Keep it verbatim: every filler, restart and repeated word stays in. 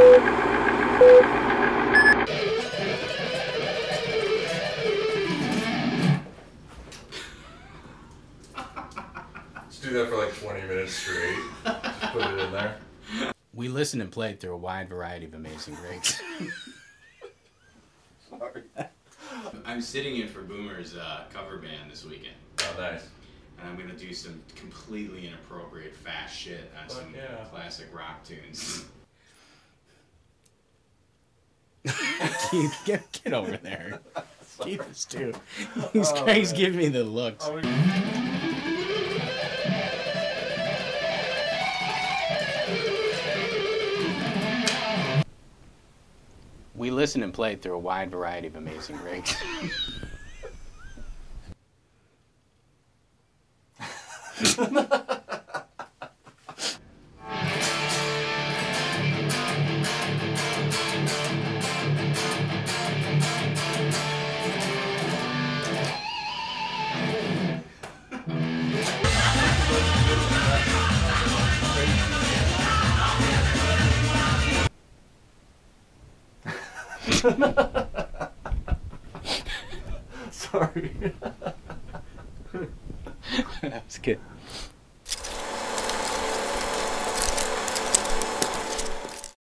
Do that for like twenty minutes straight. Just put it in there. We listened and played through a wide variety of amazing breaks. Sorry. I'm sitting in for Boomer's uh, cover band this weekend. Oh, nice. And I'm going to do some completely inappropriate fast shit on Fuck some yeah. classic rock tunes. Keith, get, get over there. Keith is too. He's, oh, he's giving me the looks. Oh, we listened and played through a wide variety of amazing breaks. Sorry. That was good.